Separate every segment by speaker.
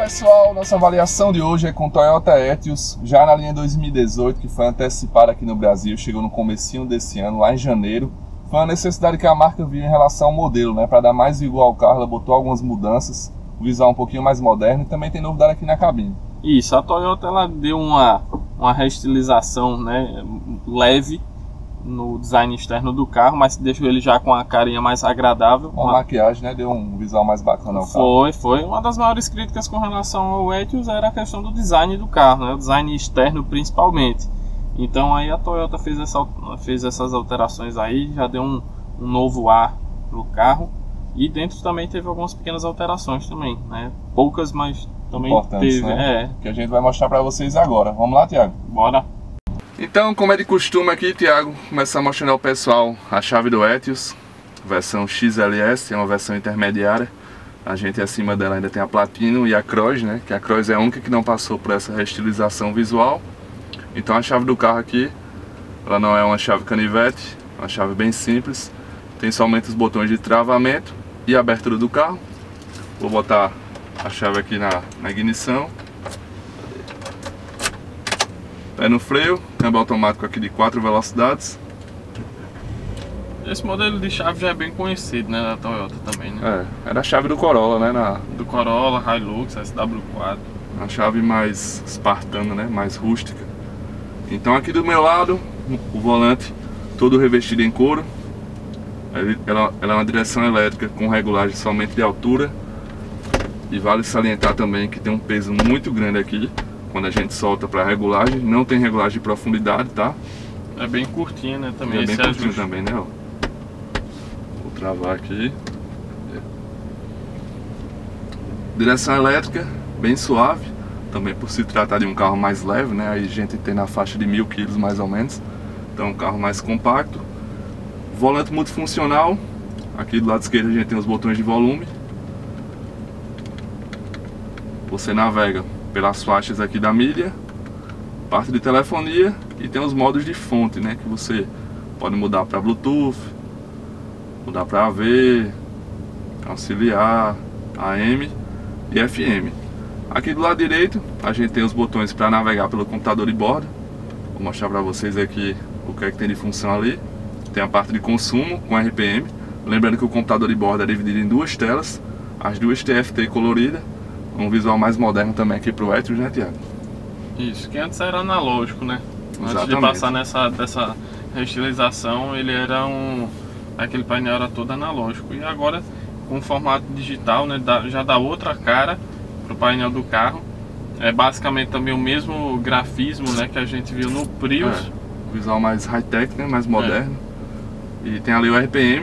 Speaker 1: pessoal, nossa avaliação de hoje é com Toyota Etios, já na linha 2018, que foi antecipada aqui no Brasil, chegou no comecinho desse ano, lá em janeiro. Foi uma necessidade que a marca viu em relação ao modelo, né? Para dar mais vigor ao carro, ela botou algumas mudanças, o visual um pouquinho mais moderno e também tem novidade aqui na cabine.
Speaker 2: Isso, a Toyota ela deu uma reestilização, né, leve no design externo do carro, mas deixou ele já com a carinha mais agradável.
Speaker 1: Com a maquiagem, né? Deu um visual mais bacana ao carro.
Speaker 2: Foi. Uma das maiores críticas com relação ao Etios era a questão do design do carro, né? O design externo principalmente. Então aí a Toyota fez essas alterações aí, já deu um novo ar pro carro. E dentro também teve algumas pequenas alterações também, né? Poucas, mas também teve,
Speaker 1: né? Que a gente vai mostrar para vocês agora. Vamos lá, Thiago?
Speaker 2: Bora!
Speaker 1: Então, como é de costume aqui, Thiago, começar mostrando ao pessoal a chave do Etios, versão XLS, é uma versão intermediária. A gente acima dela ainda tem a Platino e a Cross, né? Que a Cross é a única que não passou por essa reestilização visual. Então a chave do carro aqui, ela não é uma chave canivete, é uma chave bem simples. Tem somente os botões de travamento e abertura do carro. Vou botar a chave aqui na ignição. Pé no freio, câmbio automático aqui de 4 velocidades.
Speaker 2: Esse modelo de chave já é bem conhecido, né, da Toyota também, né?
Speaker 1: É da chave do Corolla, né?
Speaker 2: Do Corolla, Hilux, SW4.
Speaker 1: Uma chave mais espartana, né? Mais rústica. Então aqui do meu lado, o volante todo revestido em couro. Ela é uma direção elétrica com regulagem somente de altura. E vale salientar também que tem um peso muito grande aqui. Quando a gente solta para regulagem, não tem regulagem de profundidade, tá?
Speaker 2: É bem curtinha, né? Também
Speaker 1: é bem curtinho também, né? Ó. Vou travar aqui. Direção elétrica, bem suave. Também por se tratar de um carro mais leve, né? Aí a gente tem na faixa de 1000 kg mais ou menos. Então um carro mais compacto. Volante multifuncional. Aqui do lado esquerdo a gente tem os botões de volume. Você navega pelas faixas aqui da milha, parte de telefonia e tem os modos de fonte, né, que você pode mudar para Bluetooth, mudar para AV, auxiliar, AM e FM. Aqui do lado direito a gente tem os botões para navegar pelo computador de bordo. Vou mostrar para vocês aqui o que é que tem de função ali. Tem a parte de consumo com RPM, lembrando que o computador de bordo é dividido em duas telas, as duas TFT coloridas. Um visual mais moderno também aqui pro Etios, né, Thiago?
Speaker 2: Isso, que antes era analógico, né?
Speaker 1: Exatamente.
Speaker 2: Antes de passar dessa reestilização, ele era aquele painel era todo analógico. E agora, com formato digital, né, já dá outra cara pro painel do carro. É basicamente também o mesmo grafismo, né, que a gente viu no Prius.
Speaker 1: Visual mais high-tech, né, mais moderno. E tem ali o RPM.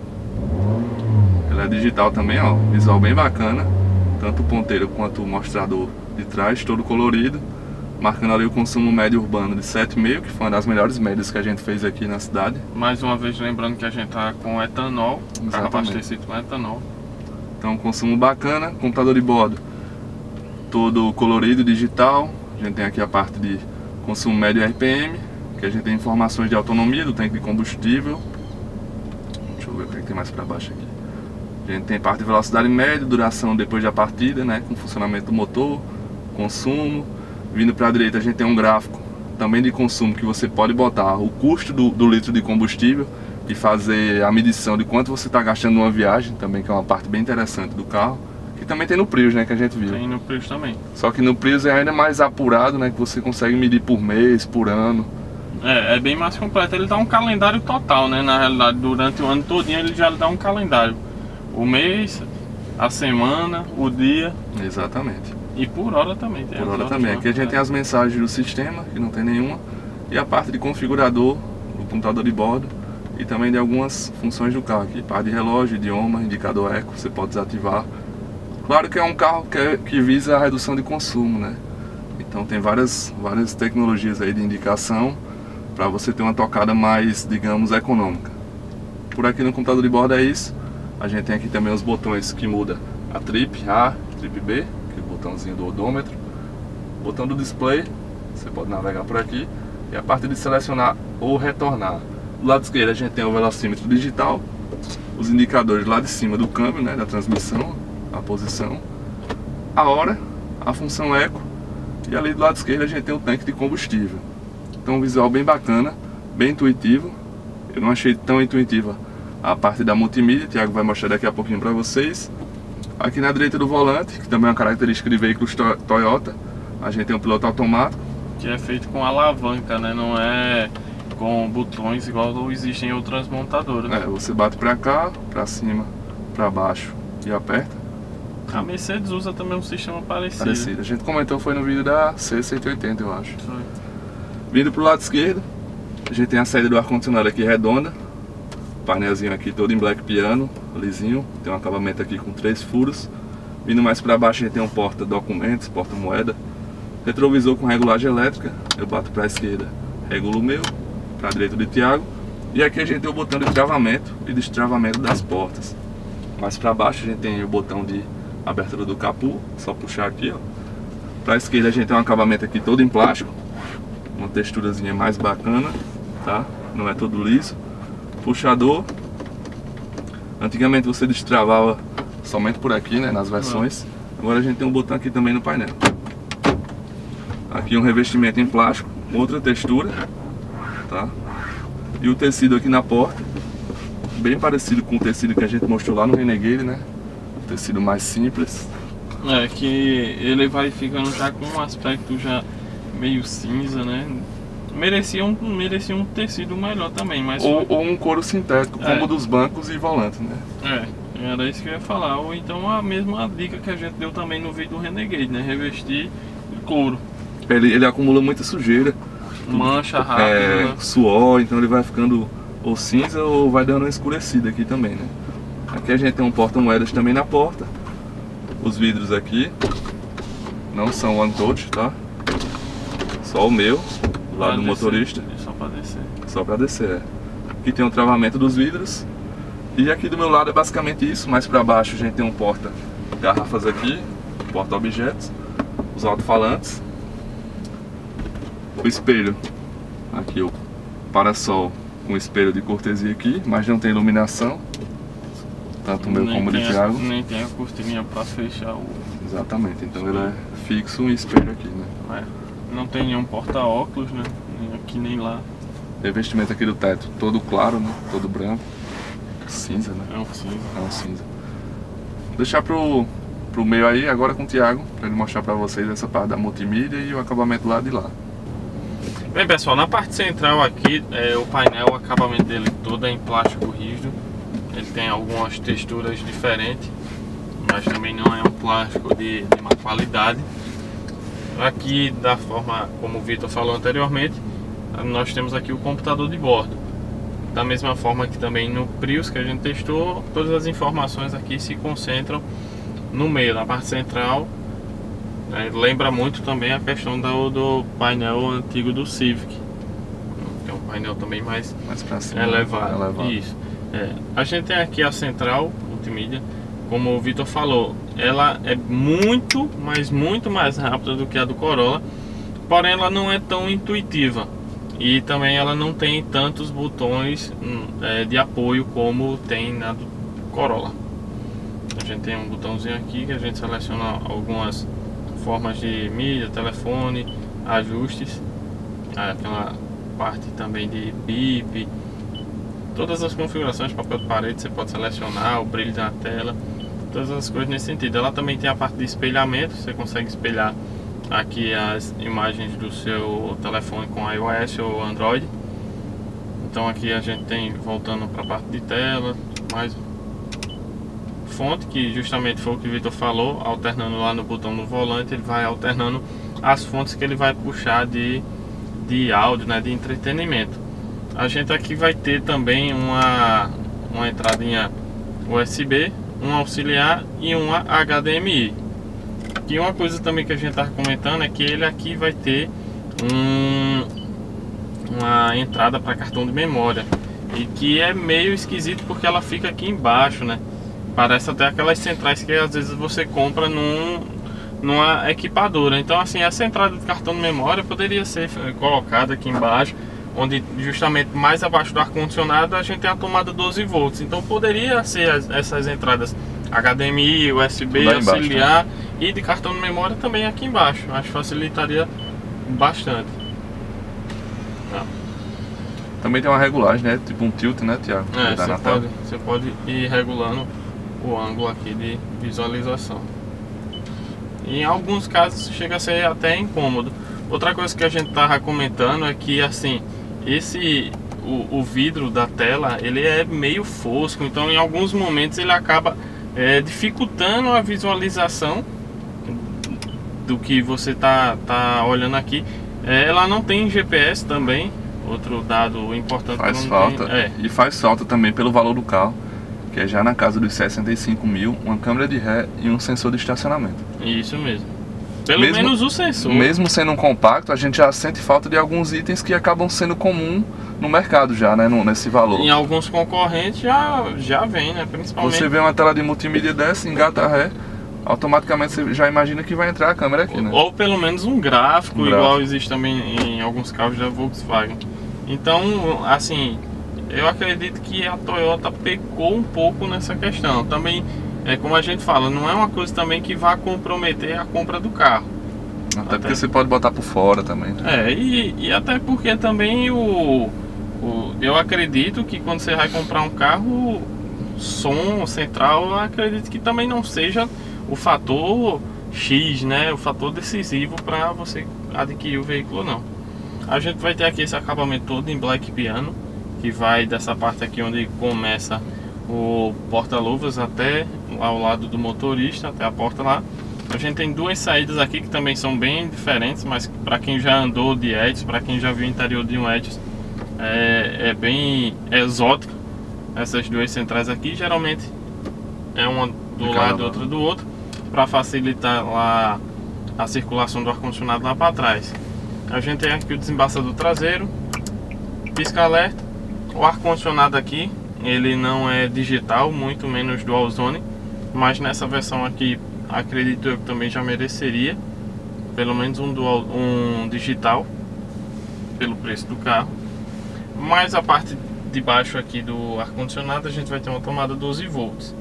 Speaker 1: Ele é digital também, ó, visual bem bacana. Tanto o ponteiro quanto o mostrador de trás, todo colorido, marcando ali o consumo médio urbano de 7,5, que foi uma das melhores médias que a gente fez aqui na cidade.
Speaker 2: Mais uma vez lembrando que a gente está com etanol, carro abastecido com etanol.
Speaker 1: Então consumo bacana, computador de bordo todo colorido, digital. A gente tem aqui a parte de consumo médio RPM, que a gente tem informações de autonomia do tanque de combustível. Deixa eu ver o que tem mais para baixo aqui. A gente tem parte de velocidade média, duração depois da partida, né, com funcionamento do motor, consumo. Vindo para a direita a gente tem um gráfico também de consumo que você pode botar o custo do litro de combustível e fazer a medição de quanto você está gastando numa viagem, também que é uma parte bem interessante do carro. Que também tem no Prius, né, que a gente viu.
Speaker 2: Tem no Prius também.
Speaker 1: Só que no Prius é ainda mais apurado, né, que você consegue medir por mês, por ano.
Speaker 2: É bem mais completo. Ele dá um calendário total, né, na realidade, durante o ano todinho ele já dá um calendário. O mês, a semana, o dia.
Speaker 1: Exatamente.
Speaker 2: E por hora também.
Speaker 1: Por hora também. Aqui a gente tem as mensagens do sistema, que não tem nenhuma. E a parte de configurador, do computador de bordo. E também de algumas funções do carro aqui. Parte de relógio, idioma, indicador eco, você pode desativar. Claro que é um carro que visa a redução de consumo, né? Então tem várias tecnologias aí de indicação para você ter uma tocada mais, digamos, econômica. Por aqui no computador de bordo é isso. A gente tem aqui também os botões que muda a trip A, trip B, que é o botãozinho do odômetro. Botão do display, você pode navegar por aqui. E a parte de selecionar ou retornar. Do lado esquerdo a gente tem o velocímetro digital, os indicadores lá de cima do câmbio, né, da transmissão, a posição, a hora a função eco, e ali do lado esquerdo a gente tem o tanque de combustível. Então um visual bem bacana, bem intuitivo. Eu não achei tão intuitiva a parte da multimídia, o Thiago vai mostrar daqui a pouquinho para vocês. Aqui na direita do volante, que também é uma característica de veículos Toyota, a gente tem um piloto automático.
Speaker 2: Que é feito com alavanca, né? Não é com botões igual existem em outras montadoras.
Speaker 1: Você bate para cá, para cima, para baixo e aperta.
Speaker 2: A Mercedes usa também um sistema parecido.
Speaker 1: A gente comentou, foi no vídeo da C180, eu acho.
Speaker 2: Foi.
Speaker 1: Vindo pro lado esquerdo, a gente tem a saída do ar-condicionado aqui redonda. Painelzinho aqui todo em black piano, lisinho. Tem um acabamento aqui com 3 furos. Vindo mais para baixo a gente tem um porta-documentos, porta-moeda. Retrovisor com regulagem elétrica. Eu bato para a esquerda, regulo o meu. Para a direita de Thiago. E aqui a gente tem o botão de travamento e destravamento das portas. Mais para baixo a gente tem o botão de abertura do capô, só puxar aqui, ó. Para a esquerda a gente tem um acabamento aqui todo em plástico, uma texturazinha mais bacana, tá? Não é todo liso. Puxador. Antigamente você destravava somente por aqui, né, nas versões. Agora a gente tem um botão aqui também no painel. Aqui um revestimento em plástico, outra textura, tá? E o tecido aqui na porta, bem parecido com o tecido que a gente mostrou lá no Renegade, né? Tecido mais simples.
Speaker 2: Que ele vai ficando já com um aspecto já meio cinza, né? Merecia um tecido melhor também, mas...
Speaker 1: Ou um couro sintético, como o dos bancos e volantes, né?
Speaker 2: Era isso que eu ia falar. Ou então a mesma dica que a gente deu também no vídeo do Renegade, né? Revestir de couro.
Speaker 1: Ele acumula muita sujeira.
Speaker 2: Mancha rápido, né?
Speaker 1: Suor, então ele vai ficando ou cinza ou vai dando uma escurecida aqui também, né? Aqui a gente tem um porta-moedas também na porta. Os vidros aqui não são one touch, tá? Só o meu, do lado do motorista.
Speaker 2: Só para descer.
Speaker 1: Só para descer, Aqui tem o travamento dos vidros. E aqui do meu lado é basicamente isso. Mais para baixo a gente tem um porta-garrafas aqui, porta-objetos, os alto-falantes. O espelho, aqui o parasol com espelho de cortesia aqui, mas não tem iluminação, tanto o meu como o de Thiago.
Speaker 2: Nem tem a cortininha para fechar o...
Speaker 1: Exatamente, então ele é fixo um espelho aqui, né?
Speaker 2: Não tem nenhum porta-óculos, né? Nem aqui nem lá.
Speaker 1: Revestimento aqui do teto todo claro, né? Todo branco, cinza, né?
Speaker 2: É um cinza.
Speaker 1: É um cinza. Vou deixar pro meio aí agora com o Thiago, para ele mostrar para vocês essa parte da multimídia e o acabamento lá de lá.
Speaker 2: Bem pessoal, na parte central aqui, o painel, o acabamento dele todo é em plástico rígido. Ele tem algumas texturas diferentes, mas também não é um plástico de má qualidade. Aqui, da forma como o Vitor falou anteriormente, nós temos aqui o computador de bordo. Da mesma forma que também no Prius que a gente testou, todas as informações aqui se concentram no meio, na parte central. Lembra muito também a questão do painel antigo do Civic. É um painel também mais
Speaker 1: pra cima,
Speaker 2: elevado. Isso. A gente tem aqui a central multimídia. Como o Vitor falou, ela é muito, mas muito mais rápida do que a do Corolla. Porém ela não é tão intuitiva. E também ela não tem tantos botões de apoio como tem na do Corolla. A gente tem um botãozinho aqui que a gente seleciona algumas formas de mídia, telefone, ajustes, aquela parte também de bip, todas as configurações, papel de parede você pode selecionar, o brilho da tela, todas as coisas nesse sentido. Ela também tem a parte de espelhamento, você consegue espelhar aqui as imagens do seu telefone com iOS ou Android. Então aqui a gente tem, voltando para a parte de tela, mais fonte, que justamente foi o que o Vitor falou, alternando lá no botão no volante, ele vai alternando as fontes que ele vai puxar de áudio, né, de entretenimento. A gente aqui vai ter também uma entradinha USB, um auxiliar e uma HDMI. E uma coisa também que a gente está comentando é que ele aqui vai ter uma entrada para cartão de memória, e que é meio esquisito porque ela fica aqui embaixo, né? Parece até aquelas centrais que às vezes você compra numa equipadora. Então assim, essa entrada de cartão de memória poderia ser colocada aqui embaixo, onde justamente mais abaixo do ar-condicionado a gente tem a tomada 12 volts. Então poderia ser essas entradas HDMI, USB, auxiliar, e de cartão de memória também aqui embaixo. Acho que facilitaria bastante.
Speaker 1: Também tem uma regulagem, né? Tipo um tilt, né, Thiago?
Speaker 2: Você pode ir regulando o ângulo aqui de visualização. E em alguns casos chega a ser até incômodo. Outra coisa que a gente tava comentando é que assim, o vidro da tela, ele é meio fosco, então em alguns momentos ele acaba dificultando a visualização do que você tá olhando aqui. Ela não tem GPS também, outro dado importante.
Speaker 1: Faz falta. E faz falta também pelo valor do carro, que é já na casa dos 65 mil, uma câmera de ré e um sensor de estacionamento.
Speaker 2: Isso mesmo. Pelo menos o sensor.
Speaker 1: Mesmo sendo um compacto, a gente já sente falta de alguns itens que acabam sendo comum no mercado já, né, nesse valor.
Speaker 2: Em alguns concorrentes já vem, né, principalmente.
Speaker 1: Você vê uma tela de multimídia dessa, engata ré, automaticamente você já imagina que vai entrar a câmera aqui, né?
Speaker 2: Ou pelo menos um gráfico, igual existe também em alguns carros da Volkswagen. Então, assim, eu acredito que a Toyota pecou um pouco nessa questão. Também, como a gente fala, não é uma coisa também que vá comprometer a compra do carro.
Speaker 1: Até porque você pode botar por fora também, né?
Speaker 2: E até porque também eu acredito que quando você vai comprar um carro, som central, eu acredito que também não seja o fator X, né? O fator decisivo para você adquirir o veículo, não. A gente vai ter aqui esse acabamento todo em black piano, que vai dessa parte aqui onde começa o porta-luvas até ao lado do motorista, até a porta lá. A gente tem duas saídas aqui que também são bem diferentes, mas para quem já andou de Etios, para quem já viu o interior de um Etios, é bem exótico. Essas duas centrais aqui, geralmente é uma do lado e outra do outro, para facilitar lá a circulação do ar-condicionado lá para trás. A gente tem aqui o desembaçador traseiro, pisca-alerta. O ar-condicionado aqui, ele não é digital, muito menos dual zone, mas nessa versão aqui acredito eu que também já mereceria pelo menos um digital pelo preço do carro. Mas a parte de baixo aqui do ar-condicionado a gente vai ter uma tomada 12 volts.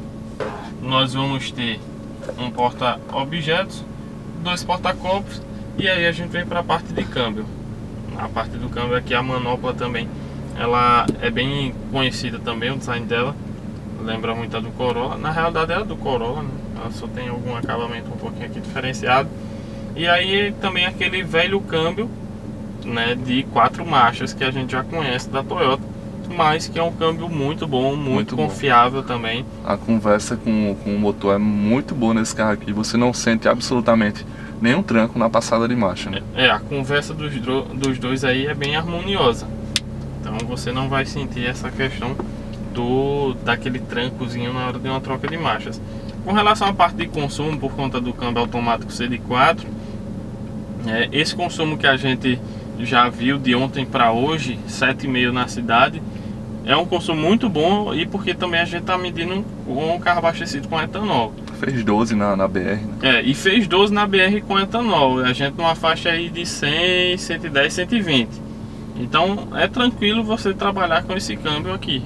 Speaker 2: Nós vamos ter um porta-objetos, dois porta-copos, e aí a gente vem para a parte de câmbio. A parte do câmbio aqui, a manopla também, ela é bem conhecida também, o design dela lembra muito a do Corolla. Na realidade é a do Corolla, né? Ela só tem algum acabamento um pouquinho aqui diferenciado. E aí também aquele velho câmbio, né, de 4 marchas que a gente já conhece da Toyota, mas que é um câmbio muito bom, muito confiável também. A
Speaker 1: conversa com o motor é muito boa nesse carro aqui, você não sente absolutamente nenhum tranco na passada de marcha, né? A
Speaker 2: conversa dos dois aí é bem harmoniosa, então você não vai sentir essa questão daquele trancozinho na hora de uma troca de marchas. Com relação à parte de consumo, por conta do câmbio automático ser de 4, esse consumo que a gente já viu de ontem para hoje, 7,5 na cidade, é um consumo muito bom, e porque também a gente está medindo com um carro abastecido com etanol.
Speaker 1: Fez 12 na BR, né?
Speaker 2: E fez 12 na BR com etanol, a gente numa faixa aí de 100, 110, 120. Então é tranquilo você trabalhar com esse câmbio aqui.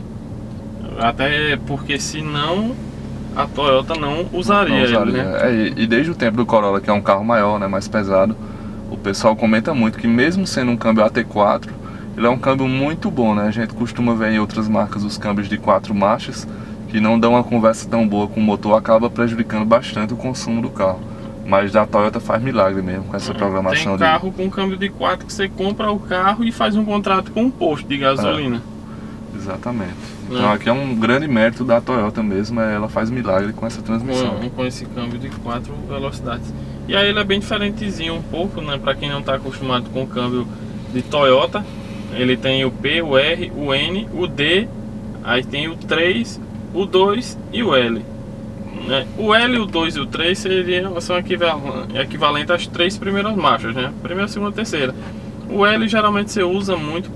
Speaker 2: Até porque senão a Toyota não usaria ele, né?
Speaker 1: E desde o tempo do Corolla, que é um carro maior, né, mais pesado, o pessoal comenta muito que mesmo sendo um câmbio AT4, ele é um câmbio muito bom, né? A gente costuma ver em outras marcas os câmbios de 4 marchas, que não dão uma conversa tão boa com o motor, acaba prejudicando bastante o consumo do carro. Mas da Toyota faz milagre mesmo com essa programação.
Speaker 2: Tem carro com câmbio de 4 que você compra o carro e faz um contrato com um posto de gasolina.
Speaker 1: Exatamente. Então aqui é um grande mérito da Toyota mesmo, ela faz milagre com essa transmissão.
Speaker 2: Com esse câmbio de 4 velocidades. E aí ele é bem diferentezinho um pouco, né? Para quem não está acostumado com o câmbio de Toyota, ele tem o P, o R, o N, o D, aí tem o 3, o 2 e o L. O L, o 2 e o 3 são equivalentes às 3 primeiras marchas, né? Primeira, segunda, terceira. O L geralmente você usa muito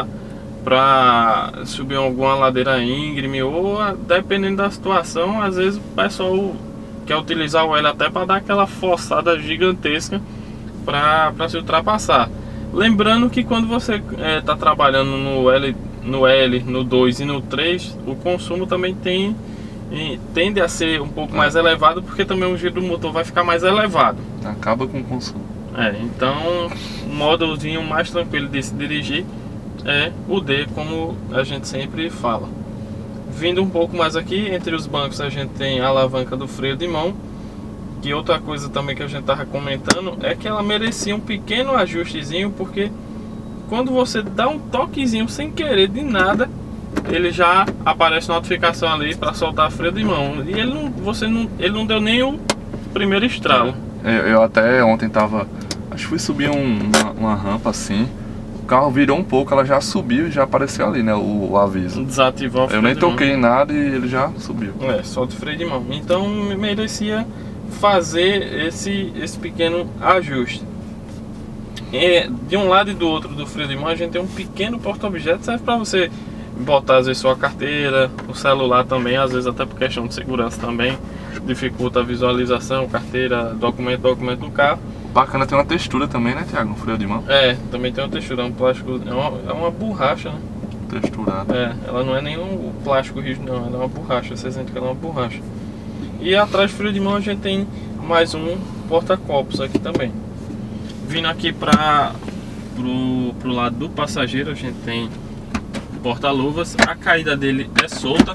Speaker 2: para subir alguma ladeira íngreme, ou dependendo da situação, às vezes o pessoal quer utilizar o L até para dar aquela forçada gigantesca para se ultrapassar. Lembrando que quando você está trabalhando no L, no 2 e no 3, o consumo também tem e tende a ser um pouco mais elevado, porque também o giro do motor vai ficar mais elevado.
Speaker 1: Acaba com o consumo.
Speaker 2: Então o módulozinho mais tranquilo de se dirigir é o D, como a gente sempre fala. Vindo um pouco mais aqui, entre os bancos a gente tem a alavanca do freio de mão. Que outra coisa também que a gente tava comentando é que ela merecia um pequeno ajustezinho, porque quando você dá um toquezinho sem querer de nada, ele já aparece notificação ali para soltar freio de mão. E ele não deu nem o primeiro estralo.
Speaker 1: Eu até ontem tava, acho que fui subir uma rampa assim, o carro virou um pouco, ela já subiu e já apareceu ali, né, o aviso.
Speaker 2: Desativou o freio
Speaker 1: de mão. Eu nem toquei em nada e ele já subiu.
Speaker 2: Solta o freio de mão. Então merecia fazer esse pequeno ajuste. De um lado e do outro do freio de mão a gente tem um pequeno porta-objeto, serve para você botar às vezes sua carteira, o celular também, às vezes até por questão de segurança também, dificulta a visualização, carteira, documento no carro.
Speaker 1: Bacana, tem uma textura também, né, Thiago, no freio de mão?
Speaker 2: Também tem uma textura, um plástico, é uma borracha, né?
Speaker 1: Texturada.
Speaker 2: Ela não é nenhum plástico rígido não, ela é uma borracha, você sente que ela é uma borracha. E atrás do freio de mão a gente tem mais um porta-copos aqui também. Vindo aqui pro lado do passageiro, a gente tem porta-luvas. A caída dele é solta,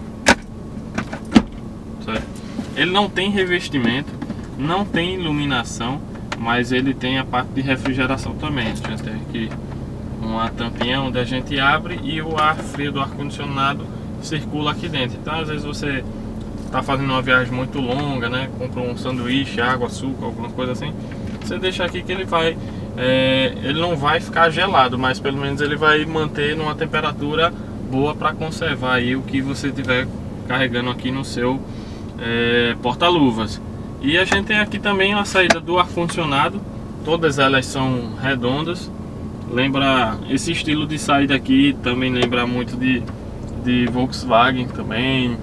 Speaker 2: certo? Ele não tem revestimento, não tem iluminação, mas ele tem a parte de refrigeração também. A gente tem aqui uma tampinha onde a gente abre e o ar frio do ar-condicionado circula aqui dentro. Então às vezes você está fazendo uma viagem muito longa, né? Compra um sanduíche, água, açúcar, alguma coisa assim. Você deixa aqui que ele vai, ele não vai ficar gelado, mas pelo menos ele vai manter numa temperatura boa para conservar aí o que você tiver carregando aqui no seu porta-luvas. E a gente tem aqui também a saída do ar-condicionado. Todas elas são redondas. Lembra esse estilo de saída aqui, também lembra muito de Volkswagen também.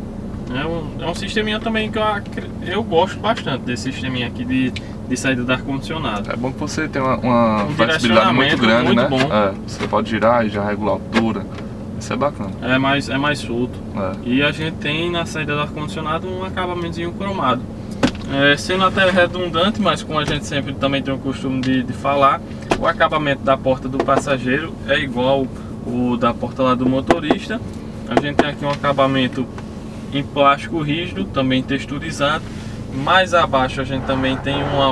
Speaker 2: É um sisteminha também que eu gosto bastante desse sisteminha aqui de saída do ar-condicionado.
Speaker 1: É bom que você tem uma flexibilidade muito grande, muito, né?
Speaker 2: Bom.
Speaker 1: Você pode girar e já regula a altura. Isso é bacana.
Speaker 2: É mais solto. E a gente tem na saída do ar-condicionado um acabamentozinho cromado. Sendo até redundante, mas como a gente sempre também tem o costume de falar, o acabamento da porta do passageiro é igual o da porta lá do motorista. A gente tem aqui um acabamento em plástico rígido, também texturizado. Mais abaixo a gente também tem uma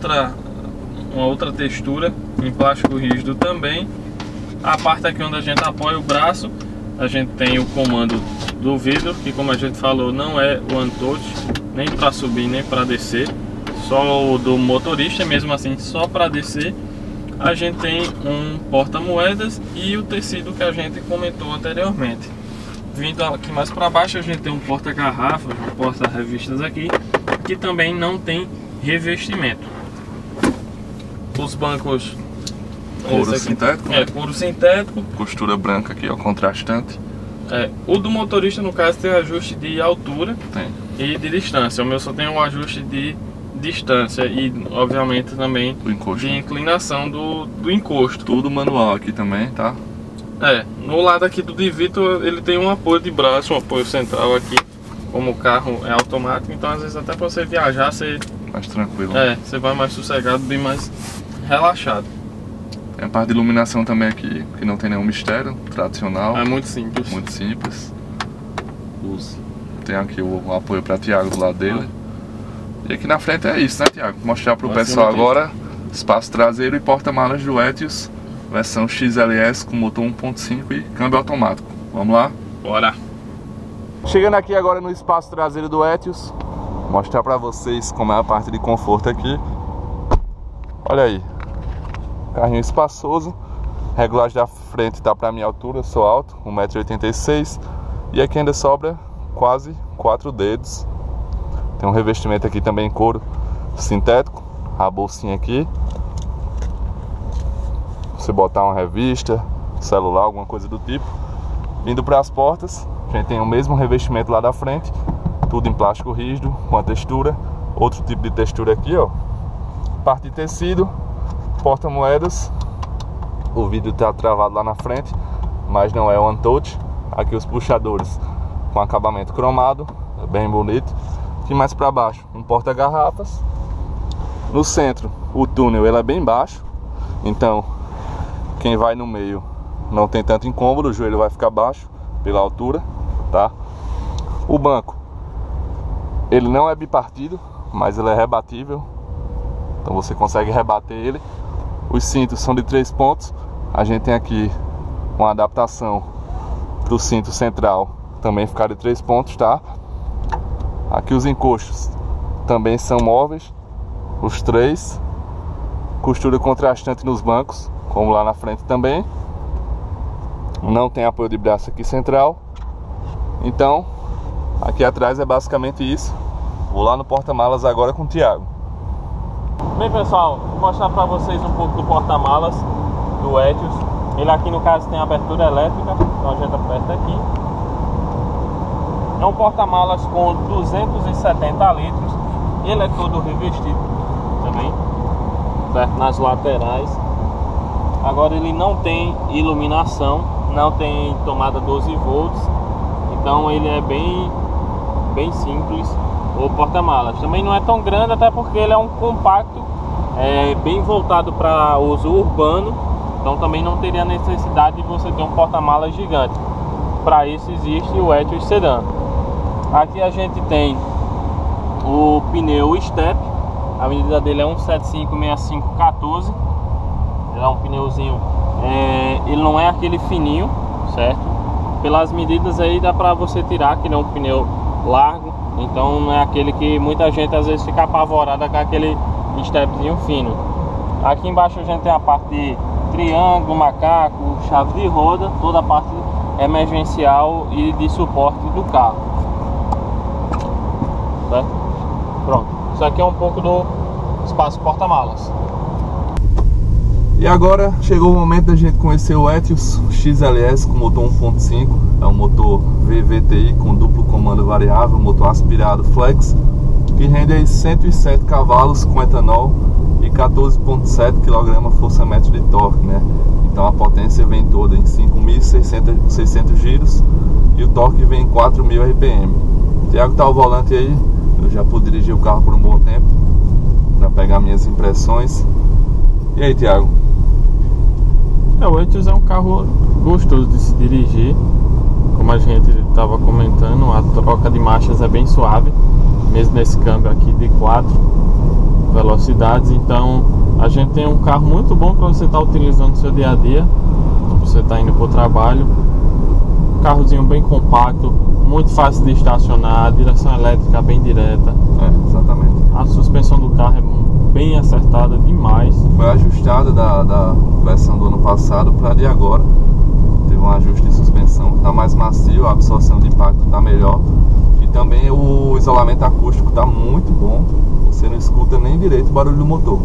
Speaker 2: outra textura em plástico rígido também. A parte aqui onde a gente apoia o braço, a gente tem o comando do vidro, que como a gente falou não é o one-touch, nem para subir nem para descer, só o do motorista, mesmo assim só para descer. A gente tem um porta-moedas e o tecido que a gente comentou anteriormente. Vindo aqui mais para baixo a gente tem um porta-garrafas, um porta-revistas aqui, que também não tem revestimento. Os bancos
Speaker 1: couro sintético?
Speaker 2: Couro sintético.
Speaker 1: Costura branca aqui, ó, contrastante.
Speaker 2: O do motorista no caso tem ajuste de altura
Speaker 1: tem.
Speaker 2: E de distância. O meu só tem um ajuste de distância e obviamente também
Speaker 1: do encosto,
Speaker 2: de inclinação do encosto.
Speaker 1: Tudo manual aqui também, tá?
Speaker 2: No lado aqui do Divito ele tem um apoio de braço, um apoio central aqui. Como o carro é automático, então às vezes até para você viajar você
Speaker 1: mais tranquilo.
Speaker 2: Você vai mais sossegado, bem mais relaxado.
Speaker 1: Tem a parte de iluminação também aqui, que não tem nenhum mistério, tradicional.
Speaker 2: É muito simples.
Speaker 1: Muito simples. Tem aqui o apoio para Thiago do lado dele. E aqui na frente é isso, né, Thiago? Vou mostrar para o pessoal agora espaço traseiro e porta-malas do Etios, versão XLS com motor 1.5 e câmbio automático. Vamos lá?
Speaker 2: Bora!
Speaker 1: Chegando aqui agora no espaço traseiro do Etios, mostrar para vocês como é a parte de conforto aqui. Olha aí, carrinho espaçoso, regulagem da frente tá para minha altura, eu sou alto, 1,86 m, e aqui ainda sobra quase 4 dedos. Tem um revestimento aqui também em couro sintético, a bolsinha aqui, você botar uma revista, celular, alguma coisa do tipo. Vindo para as portas, a gente tem o mesmo revestimento lá da frente, tudo em plástico rígido, com a textura, outro tipo de textura aqui, ó. Parte de tecido, porta-moedas, o vidro está travado lá na frente, mas não é one touch. Aqui os puxadores com acabamento cromado, bem bonito. Aqui mais para baixo, um porta-garrafas. No centro, o túnel ele é bem baixo, então quem vai no meio não tem tanto incômodo, o joelho vai ficar baixo pela altura, tá? O banco, ele não é bipartido, mas ele é rebatível, então você consegue rebater ele. Os cintos são de 3 pontos. A gente tem aqui uma adaptação para o cinto central também ficar de 3 pontos, tá? Aqui os encostos também são móveis, os 3. Costura contrastante nos bancos, como lá na frente também. Não tem apoio de braço aqui central. Então, aqui atrás é basicamente isso. Vou lá no porta-malas agora com o Thiago.
Speaker 2: Bem, pessoal, vou mostrar para vocês um pouco do porta-malas do Etios. Ele aqui no caso tem abertura elétrica, então a gente aperta aqui. É um porta-malas com 270 litros. Ele é todo revestido também, certo? Nas laterais. Agora ele não tem iluminação, não tem tomada 12 volts. Então ele é bem simples o porta-malas. Também não é tão grande, até porque ele é um compacto, bem voltado para uso urbano. Então também não teria necessidade de você ter um porta-malas gigante. Para isso existe o Etios Sedan. Aqui a gente tem o pneu Step. A medida dele é 175/65/14. Ele é um pneuzinho, ele não é aquele fininho, certo? Pelas medidas aí dá pra você tirar que ele é um pneu largo. Então não é aquele que muita gente às vezes fica apavorada com aquele stepzinho fino. Aqui embaixo a gente tem a parte de triângulo, macaco, chave de roda, toda a parte emergencial e de suporte do carro, certo? Pronto, isso aqui é um pouco do espaço porta-malas.
Speaker 1: E agora chegou o momento da gente conhecer o Etios XLS com motor 1.5. É um motor VVTi com duplo comando variável, motor aspirado flex, que rende aí 107 cavalos com etanol e 14,7 kgfm de torque, né? Então a potência vem toda em 5.600 giros e o torque vem em 4.000 RPM. O Thiago tá ao volante aí, eu já pude dirigir o carro por um bom tempo para pegar minhas impressões. E aí, Thiago?
Speaker 2: O Etios é um carro gostoso de se dirigir. Como a gente estava comentando, a troca de marchas é bem suave, mesmo nesse câmbio aqui de 4 velocidades. Então a gente tem um carro muito bom para você estar utilizando no seu dia a dia, você está indo para o trabalho. Carrozinho bem compacto, muito fácil de estacionar, a direção elétrica bem direta.
Speaker 1: Exatamente.
Speaker 2: A suspensão do carro é bem acertada demais.
Speaker 1: Foi ajustada da versão do ano passado para a de agora. Teve um ajuste de suspensão, está mais macio, a absorção de impacto está melhor. E também o isolamento acústico está muito bom. Você não escuta nem direito o barulho do motor.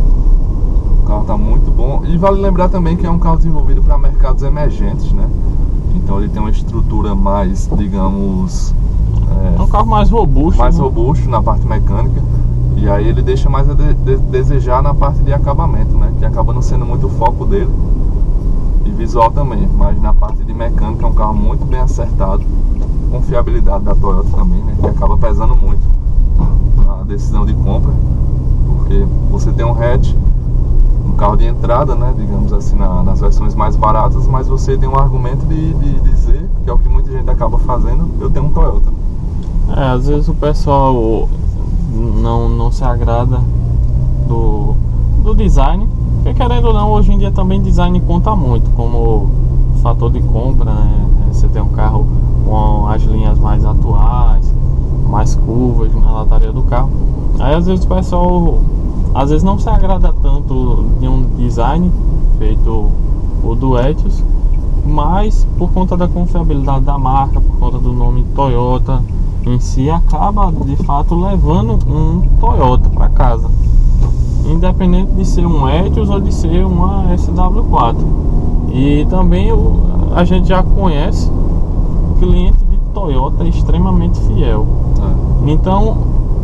Speaker 1: O carro está muito bom. E vale lembrar também que é um carro desenvolvido para mercados emergentes, né? Então ele tem uma estrutura mais, digamos...
Speaker 2: É um carro mais robusto.
Speaker 1: Mais robusto na parte mecânica. E aí ele deixa mais a desejar na parte de acabamento, né? Que acaba não sendo muito o foco dele. E visual também. Mas na parte de mecânica é um carro muito bem acertado. Confiabilidade da Toyota também, né? Que acaba pesando muito na decisão de compra. Porque você tem um hatch, um carro de entrada, né? Digamos assim, nas versões mais baratas. Mas você tem um argumento de dizer, que é o que muita gente acaba fazendo, eu tenho um Toyota.
Speaker 2: Às vezes o pessoal não se agrada do design, porque querendo ou não, hoje em dia também design conta muito como fator de compra, né? Você tem um carro com as linhas mais atuais, mais curvas na lataria do carro, aí às vezes o pessoal não se agrada tanto de um design feito o do Etios, mas por conta da confiabilidade da marca, por conta do nome Toyota em si, acaba de fato levando um Toyota para casa, independente de ser um Etios ou de ser uma SW4. E também a gente já conhece cliente de Toyota extremamente fiel. Então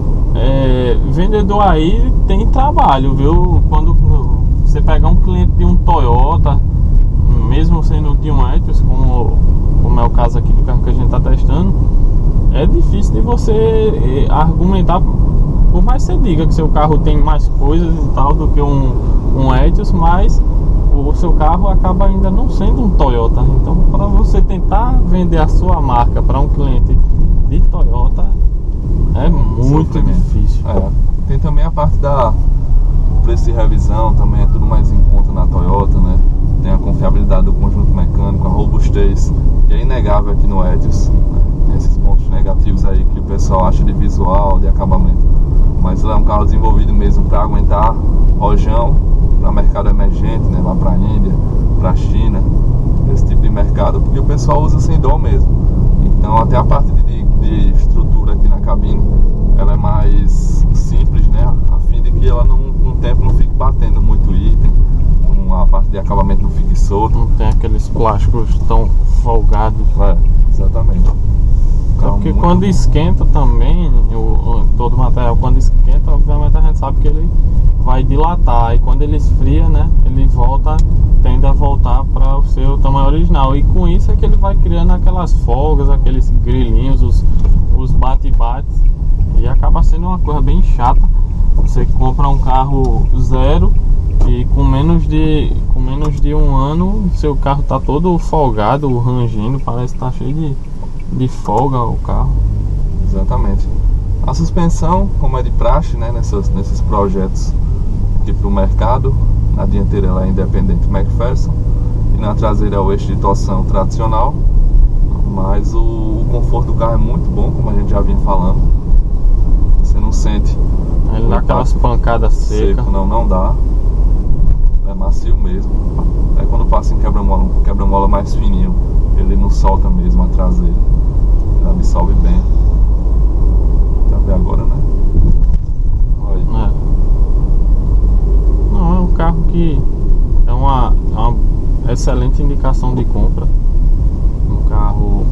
Speaker 2: vendedor aí tem trabalho, viu? Quando você pegar um cliente de um Toyota, mesmo sendo de um Etios, como é o caso aqui do carro que a gente está testando, é difícil de você argumentar, por mais que você diga que seu carro tem mais coisas e tal do que um Etios, mas o seu carro acaba ainda não sendo um Toyota. Então, para você tentar vender a sua marca para um cliente de Toyota é muito difícil.
Speaker 1: Tem também a parte da preço de revisão, também é tudo mais em conta na Toyota, né? Tem a confiabilidade do conjunto mecânico, a robustez, que é inegável aqui no Etios, né? Tem esses pontos negativos aí que o pessoal acha de visual, de acabamento, mas ele é um carro desenvolvido mesmo para aguentar rojão, para mercado emergente, né? Lá para a Índia, para a China, esse tipo de mercado, porque o pessoal usa sem dó mesmo. Então até a parte de estrutura aqui na cabine, ela é mais simples, né? A fim de que ela no tempo não fique batendo muito item, a parte de acabamento não fique solto.
Speaker 2: Não tem aqueles plásticos tão folgados.
Speaker 1: Exatamente.
Speaker 2: Porque quando esquenta também, todo o material, quando esquenta, obviamente a gente sabe que ele vai dilatar. E quando ele esfria, né, ele tende a voltar para o seu tamanho original. E com isso é que ele vai criando aquelas folgas, aqueles grilinhos, os bate-bates. E acaba sendo uma coisa bem chata. Você compra um carro zero e com menos de um ano seu carro tá todo folgado, rangindo, parece que tá cheio de folga o carro.
Speaker 1: Exatamente. A suspensão, como é de praxe, né, nesses projetos aqui para o mercado, na dianteira ela é independente McPherson e na traseira é o eixo de torção tradicional, mas o conforto do carro é muito bom, como a gente já vinha falando. Você não sente
Speaker 2: ele dá aquelas pancadas secas.
Speaker 1: Não dá. É macio mesmo. Aí quando passa em quebra-mola, um quebra-mola mais fininho, ele não solta mesmo a traseira. Ele absorve bem. Tá vendo agora, né? Olha.
Speaker 2: Não, é um carro que é uma excelente indicação de compra. Um carro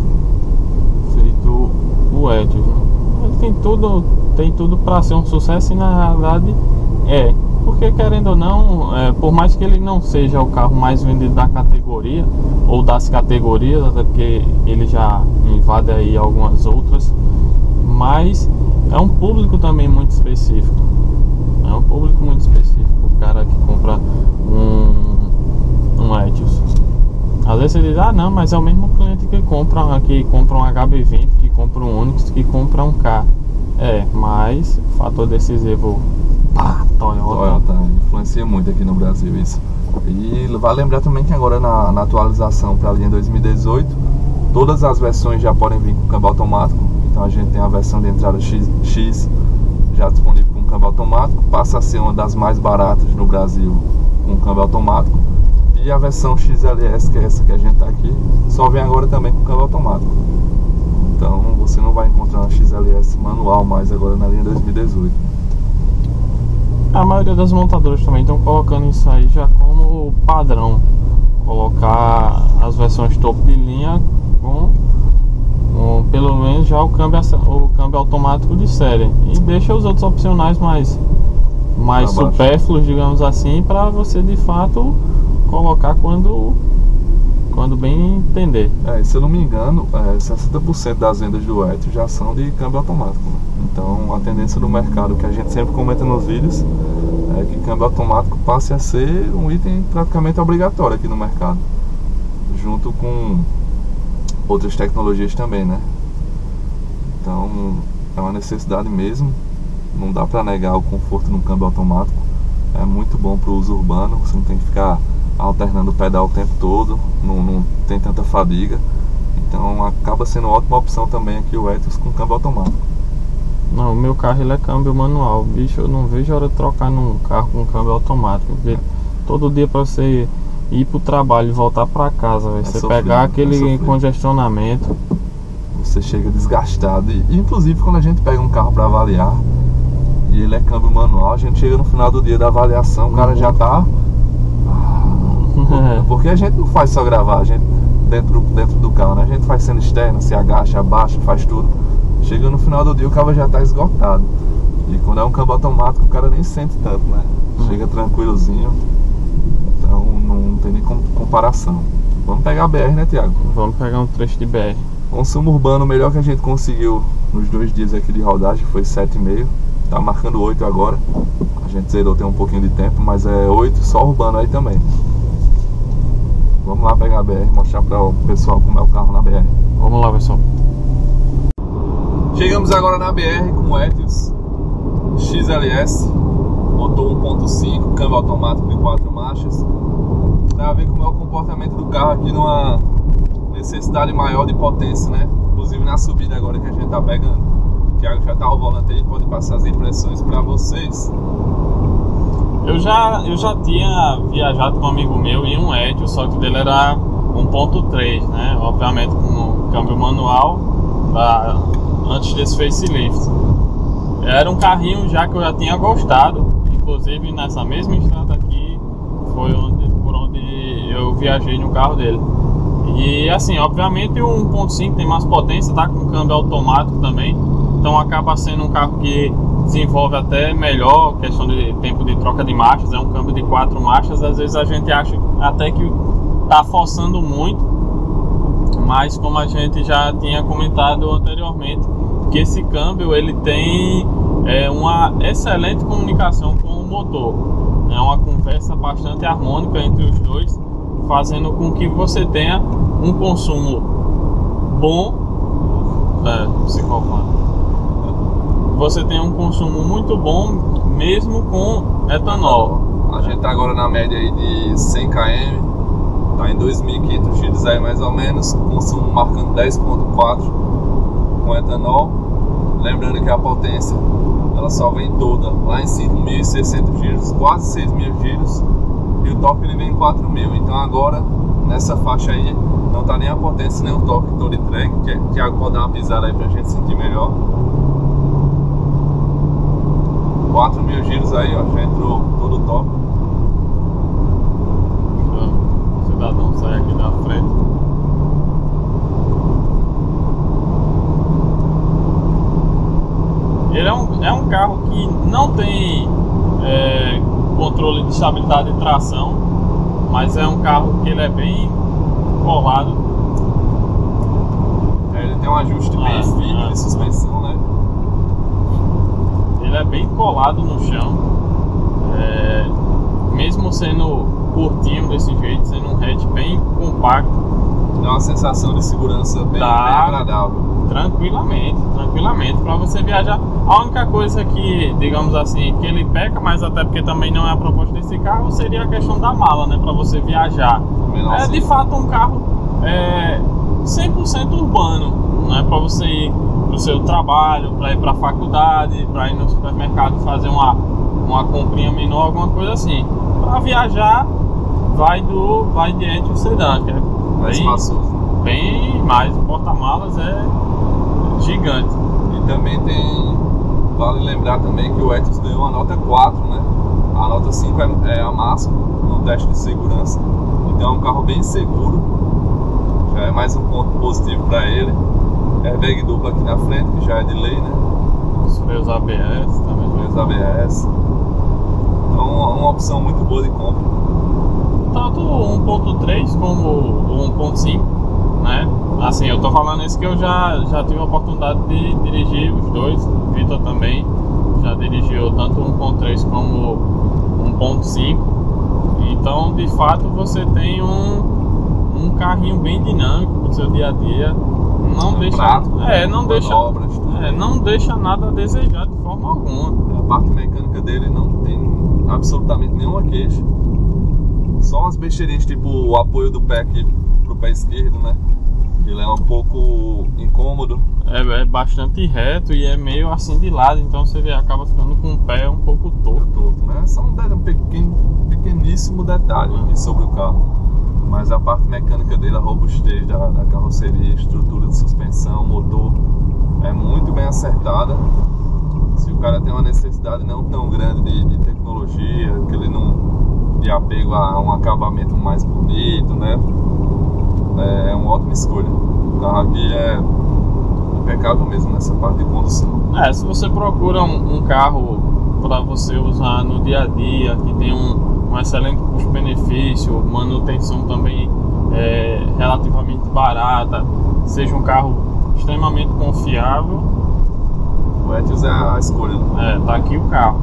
Speaker 2: feito o Etios, né? Ele tem tudo para ser um sucesso e na realidade porque querendo ou não, por mais que ele não seja o carro mais vendido da categoria ou das categorias, até porque ele já invade aí algumas outras, mas é um público também muito específico. É um público muito específico, o cara que compra um Etios. Às vezes você diz, não, mas é o mesmo cliente que compra um HB20, que compra um Onix, que compra um K. Mas o fator decisivo,
Speaker 1: Toyota influencia muito aqui no Brasil isso. E vale lembrar também que agora na atualização para a linha 2018, todas as versões já podem vir com câmbio automático. Então a gente tem a versão de entrada X já disponível com câmbio automático, passa a ser uma das mais baratas no Brasil com câmbio automático. E a versão XLS, que é essa que a gente está aqui, só vem agora também com câmbio automático. Então você não vai encontrar uma XLS manual mais agora na linha 2018.
Speaker 2: A maioria das montadoras também estão colocando isso aí já como padrão. Colocar as versões topo de linha com pelo menos já o câmbio automático de série. E deixa os outros opcionais mais supérfluos, digamos assim, para você de fato colocar quando bem entender.
Speaker 1: Se eu não me engano, 60% das vendas do Etios já são de câmbio automático, né? Então a tendência do mercado, que a gente sempre comenta nos vídeos, é que câmbio automático passe a ser um item praticamente obrigatório aqui no mercado, junto com outras tecnologias também, né? Então é uma necessidade mesmo, não dá para negar o conforto no câmbio automático. É muito bom para o uso urbano, você não tem que ficar alternando o pedal o tempo todo, não tem tanta fadiga. Então acaba sendo uma ótima opção também aqui o Etios com câmbio automático.
Speaker 2: Não, o meu carro ele é câmbio manual, bicho, eu não vejo a hora de trocar num carro com câmbio automático, porque todo dia para você ir pro trabalho e voltar para casa, você pegar aquele congestionamento,
Speaker 1: você chega desgastado. E inclusive quando a gente pega um carro para avaliar e ele é câmbio manual, a gente chega no final do dia da avaliação, o cara já tá porque a gente não faz só gravar, a gente dentro do carro, né? A gente faz cena externa, se agacha, abaixa, faz tudo. Chega no final do dia o carro já tá esgotado. E quando é um câmbio automático o cara nem sente tanto, né? Chega tranquilozinho. Então não tem nem comparação. Vamos pegar a BR, né, Thiago?
Speaker 2: Vamos pegar um trecho de BR.
Speaker 1: Consumo urbano, o melhor que a gente conseguiu nos 2 dias aqui de rodagem foi 7,5. Tá marcando 8 agora. A gente zerou tem um pouquinho de tempo, mas é 8 só urbano aí também. Vamos lá pegar a BR, mostrar para o pessoal como é o carro na BR.
Speaker 2: Vamos lá, pessoal.
Speaker 1: Chegamos agora na BR com o Etios XLS, motor 1.5, câmbio automático de 4 marchas. Para ver como é o comportamento do carro aqui numa necessidade maior de potência, né? Inclusive na subida agora que a gente tá pegando. O Thiago já tá ao volante aí, pode passar as impressões para vocês.
Speaker 2: Eu já tinha viajado com um amigo meu em um Etios, só que o dele era 1.3, né? Obviamente com câmbio manual, antes desse facelift. Era um carrinho já que eu já tinha gostado, inclusive nessa mesma estrada aqui foi por onde eu viajei no carro dele. E assim, obviamente o 1.5 tem mais potência, tá com câmbio automático também, então acaba sendo um carro que desenvolve até melhor questão de tempo de troca de marchas. É um câmbio de 4 marchas, às vezes a gente acha até que tá forçando muito, mas como a gente já tinha comentado anteriormente, que esse câmbio ele tem uma excelente comunicação com o motor, é uma conversa bastante harmônica entre os dois, fazendo com que você tenha um consumo bom, você tem um consumo muito bom mesmo com etanol.
Speaker 1: A gente tá agora na média aí de 100 km, tá em 2.500 giros aí mais ou menos, consumo marcando 10.4 com etanol. Lembrando que a potência ela só vem toda lá em 5.600 giros, quase 6.000 giros, e o torque ele vem em 4.000. Então agora nessa faixa aí não tá nem a potência nem o torque todo entregue, que o Thiago pode dar uma pisada aí pra gente sentir melhor. 4.000 giros aí, ó, já entrou todo o torque.
Speaker 2: O cidadão sai aqui da frente. Ele é um carro que não tem controle de estabilidade e tração, mas é um carro que ele é bem colado.
Speaker 1: Ele tem um ajuste bem firme de suspensão, né?
Speaker 2: Ele é bem colado no chão, mesmo sendo curtinho desse jeito, sendo um hatch bem compacto,
Speaker 1: dá uma sensação de segurança bem agradável.
Speaker 2: Tranquilamente para você viajar. A única coisa que, digamos assim, que ele peca, mas até porque também não é a proposta desse carro, seria a questão da mala, né, para você viajar. É de fato um carro 100% urbano, né, para você ir para o seu trabalho, para ir para a faculdade, para ir no supermercado fazer uma comprinha menor, alguma coisa assim. Para viajar, vai de Etios Sedan, que é
Speaker 1: mais espaçoso.
Speaker 2: Bem mais, o porta-malas é gigante.
Speaker 1: E também vale lembrar também que o Etios ganhou a nota 4, né? A nota 5 é a máxima no teste de segurança. Então é um carro bem seguro, já é mais um ponto positivo para ele. Airbag duplo aqui na frente, que já é de lei, né?
Speaker 2: Os freios ABS também.
Speaker 1: Freios ABS. Então uma opção muito boa de compra.
Speaker 2: Tanto o 1.3 como o 1.5, né? Assim, eu tô falando isso que eu já tive a oportunidade de dirigir os dois. O Vitor também já dirigiu tanto o 1.3 como o 1.5. Então, de fato, você tem um carrinho bem dinâmico pro seu dia a dia. Não deixa,
Speaker 1: prático,
Speaker 2: não deixa nada a desejar de forma alguma.
Speaker 1: A parte mecânica dele não tem absolutamente nenhuma queixa. Só umas besteirinhas, tipo o apoio do pé aqui pro pé esquerdo, né? Ele é um pouco incômodo.
Speaker 2: É bastante reto e é meio assim de lado, então você acaba ficando com o pé um pouco torto.
Speaker 1: Né? Só um pequeníssimo detalhe aqui sobre o carro. Mas a parte mecânica dele, a robustez da carroceria, estrutura de suspensão, motor, é muito bem acertada. Se o cara tem uma necessidade não tão grande de tecnologia, que ele não de apego a um acabamento mais bonito, né? É uma ótima escolha. O carro aqui é impecável mesmo nessa parte de condução.
Speaker 2: Se você procura um carro para você usar no dia a dia, que tem um excelente custo-benefício, manutenção também relativamente barata, seja um carro extremamente confiável,
Speaker 1: o Etios é a escolha, né?
Speaker 2: tá aqui o carro.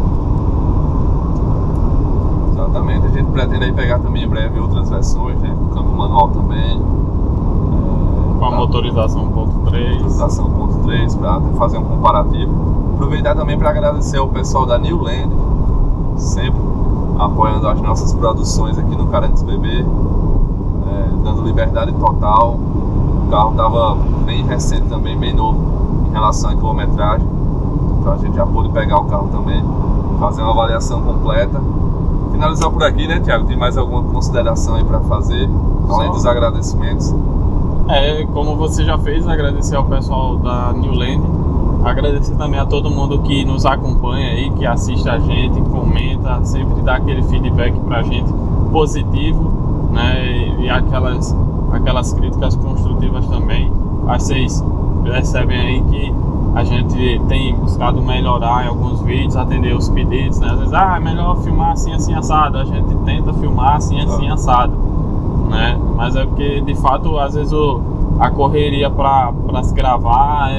Speaker 1: Exatamente, a gente pretende aí pegar também em breve outras versões, né? Câmbio manual também,
Speaker 2: Com a motorização 1.3.
Speaker 1: Motorização 1.3 para fazer um comparativo. Aproveitar também para agradecer ao pessoal da Newland, sempre apoiando as nossas produções aqui no Carantes BB, dando liberdade total. O carro estava bem recente também, bem novo em relação à quilometragem, então a gente já pôde pegar o carro também, fazer uma avaliação completa. Finalizar por aqui, né, Thiago? Tem mais alguma consideração aí para fazer, além dos agradecimentos?
Speaker 2: Como você já fez, agradecer ao pessoal da Newland, agradecer também a todo mundo que nos acompanha aí, que assiste a gente, comenta, sempre dá aquele feedback pra gente positivo, né? E aquelas críticas construtivas também. Vocês percebem aí que a gente tem buscado melhorar em alguns vídeos, atender os pedidos, né? Às vezes, é melhor filmar assim, assim, assado. A gente tenta filmar assim, assim, assado, né? Mas é porque, de fato, às vezes a correria para se gravar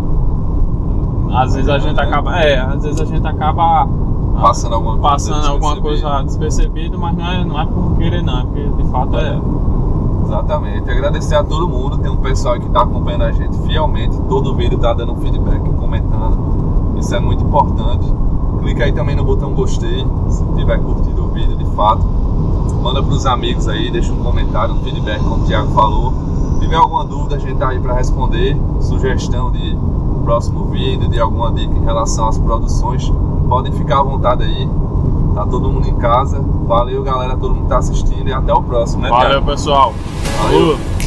Speaker 2: às vezes a gente acaba
Speaker 1: passando alguma
Speaker 2: coisa despercebida, mas não é por querer não, é porque de fato
Speaker 1: Exatamente, agradecer a todo mundo, tem um pessoal que está acompanhando a gente fielmente, todo vídeo está dando feedback, comentando, isso é muito importante. Clica aí também no botão gostei, se tiver curtido o vídeo de fato, manda para os amigos aí, deixa um comentário, um feedback como o Thiago falou. Se tiver alguma dúvida, a gente está aí para responder, sugestão de próximo vídeo, de alguma dica em relação às produções, podem ficar à vontade aí. Tá todo mundo em casa. Valeu, galera, todo mundo que tá assistindo, e até o próximo, né,
Speaker 2: Valeu, pessoal.
Speaker 1: Valeu.